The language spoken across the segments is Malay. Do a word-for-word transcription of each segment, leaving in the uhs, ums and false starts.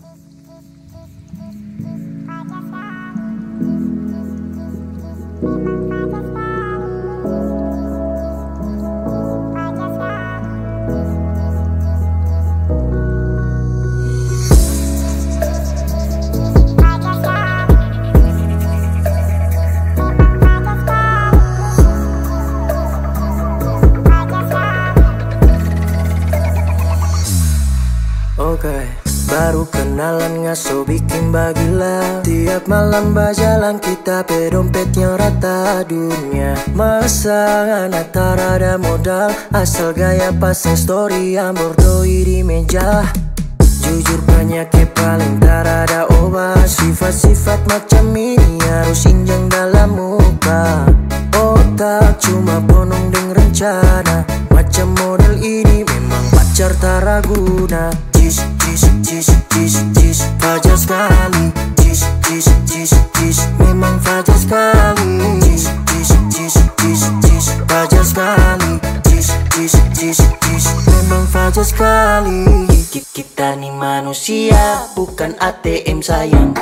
Oke, baru kenalan ngaso bikin bagilah. Tiap malam berjalan kita pedompetnya rata dunia. Masa anak tak ada modal, asal gaya pasang story yang bordoi di meja. Jujur banyak yang paling tak ada obat. Sifat-sifat macam ini harus injang dalam muka. Otak cuma penuh dengan rencana. Macam model ini memang pacar tak raguna. Jis, jis, jis, jis, jis, fajar sekali. Jis, jis, jis, jis, memang fajar sekali. Jis, jis, jis, jis, jis, fajar sekali. Jis, jis, jis, jis, memang fajar sekali. Kita nih manusia, bukan A T M sayang.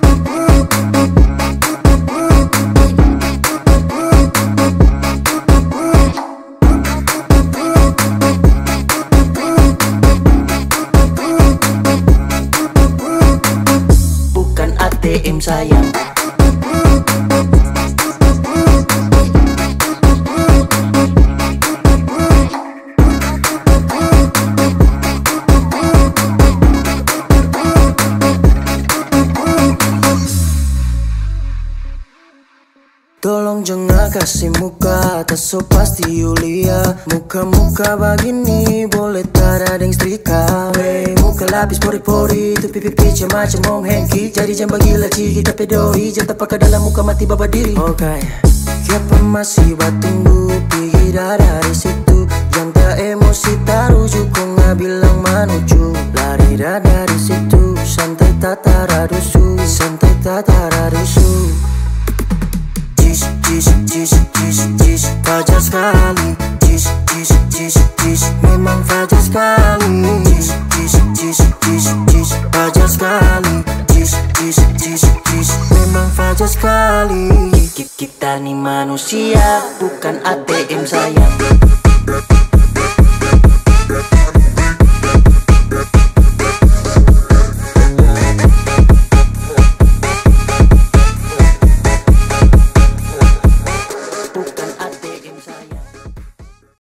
A T M sayang. Tolong jangan kasih muka, tak so pasti Yulia. Muka-muka begini boleh tak ada yang setrika. Wey, muka lapis pori-pori, tu pipi-pipi macam Om Henki. Jadi jangan bagila cigi kita pedoi, jangan pakai dalam muka mati baba diri. Oke, okay. Siapa masih batunggu, pergi dari situ. Jangan tak emosi taruju, kau nggak bilang manuju. Lari dari situ, santai tak taradusu, santai tak taradusu. Jis, jis, jis, jis, jis, fajar sekali. Jis, jis, jis, jis, memang fajar sekali. Jis, jis, jis, jis, jis, fajar sekali. Jis, jis, jis, jis, memang fajar sekali. Kita nih manusia, bukan A T M sayang.